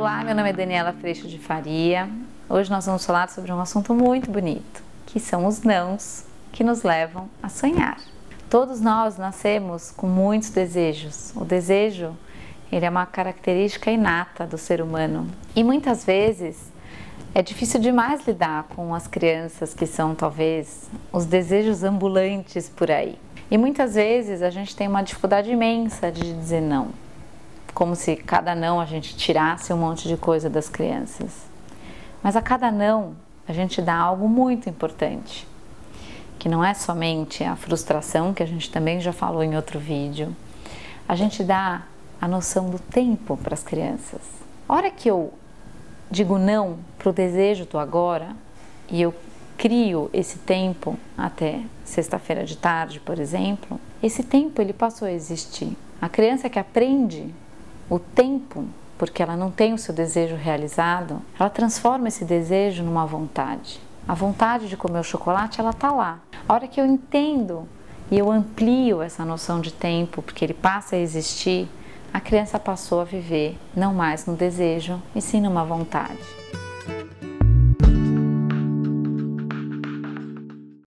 Olá, meu nome é Daniela Freixo de Faria. Hoje nós vamos falar sobre um assunto muito bonito, que são os nãos que nos levam a sonhar. Todos nós nascemos com muitos desejos. O desejo, ele é uma característica inata do ser humano. E muitas vezes é difícil demais lidar com as crianças que são talvez os desejos ambulantes por aí. E muitas vezes a gente tem uma dificuldade imensa de dizer não. Como se cada não a gente tirasse um monte de coisa das crianças. Mas a cada não a gente dá algo muito importante, que não é somente a frustração, que a gente também já falou em outro vídeo. A gente dá a noção do tempo para as crianças. A hora que eu digo não para o desejo do agora e eu crio esse tempo até sexta-feira de tarde, por exemplo, esse tempo ele passou a existir. A criança que aprende o tempo, porque ela não tem o seu desejo realizado, ela transforma esse desejo numa vontade. A vontade de comer o chocolate, ela está lá. A hora que eu entendo e eu amplio essa noção de tempo, porque ele passa a existir, a criança passou a viver não mais no desejo, e sim numa vontade.